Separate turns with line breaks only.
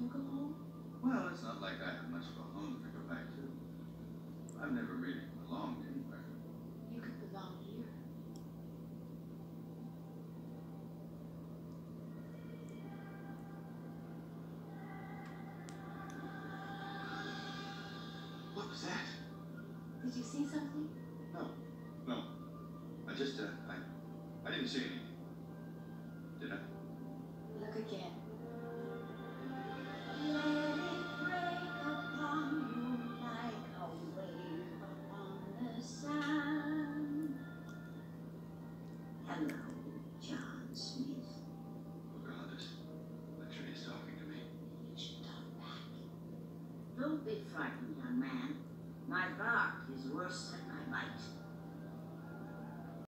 you go home?
Well, it's not like I have much of a home to go back to. I've never really belonged anywhere.
You could belong here.
What was that?
Did you see something?
No. I didn't see anything. Did I?
Look again.
Let it break upon you like a wave upon the sand. Hello, John Smith.
Pocahontas. Literally is talking to me.
You should talk back. Don't be frightened, young man. My bark is worse than my bite.